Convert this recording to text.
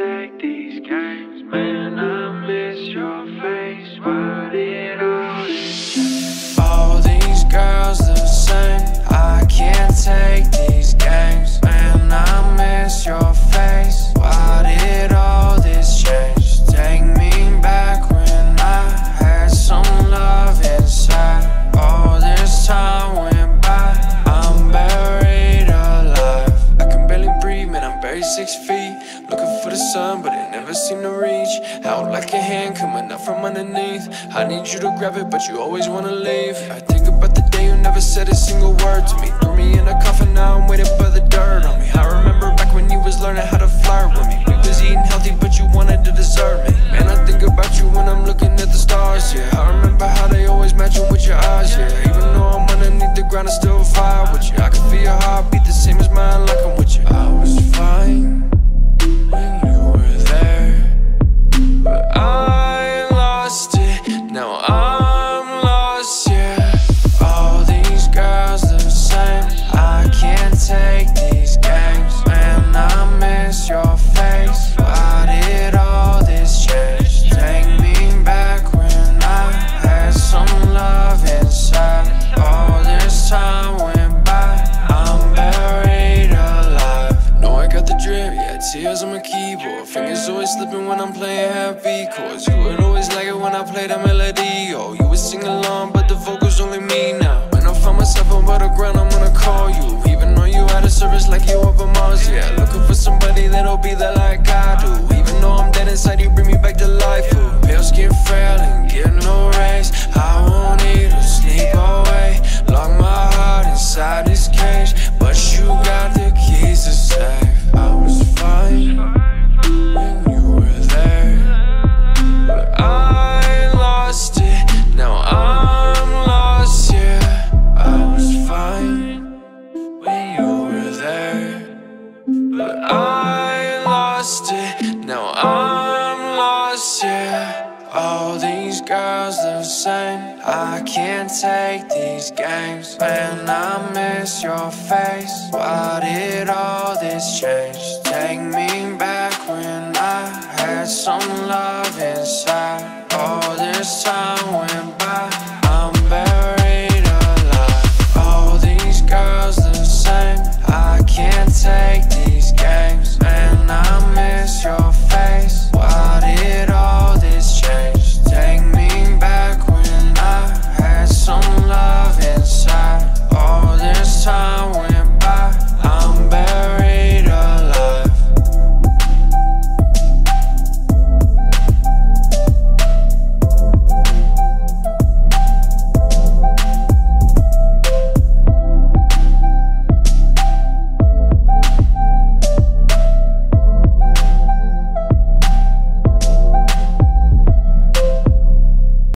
take these games, man, I miss your face. Why did all this change? All these girls the same, I can't take these games, man, I miss your face. Why did all this change? Take me back when I had some love inside. All this time went by, I'm buried alive. I can barely breathe, man, I'm buried 6 feet. Looking for the sun, but it never seemed to reach. Out like a hand coming up from underneath. I need you to grab it, but you always wanna leave. I think about the day you never said a single word to me. Threw me in a coffin, now I'm waiting for the dirt on me. I remember back when you was learning how to flirt with me. We was eating healthy, but you wanted to desert me. Man, I think about you when I'm looking at the stars, yeah. I remember how they always matching with your eyes, yeah. Even though I'm underneath the ground, I still vibe with you. I can feel your heartbeat the same as mine, like I'm with you. I was fine when you were there, but I lost it, now I'm lost, yeah. All these girls the same, I can't take these games, man, I miss your face. Why did all this change? Take me back when I had some love inside. All this time went by, I'm buried alive. Know I got the drip, yeah, tears on my keyboard. Fingers always slipping when I'm playing happy chords. You would always like it when I play the melody. Oh, you would sing along, but the vocals only me now. When I find myself above the ground, I'm gonna call you. Even though you out of service like you up on Mars, yeah. Looking for somebody that'll be there like I do. Even though I'm dead inside, you bring me back to life. Ooh. Pale skin, frail, and get no race. I won't need to sleep away. Lock my heart inside this cage, but you got the keys to save. I was fine when you were there, but I lost it, now I'm lost, yeah. I was fine when you were there, but I lost it, now I'm lost, yeah. All these girls the same, I can't take these games, man, I miss your face. Why did all this change? Take me back when I had some love inside.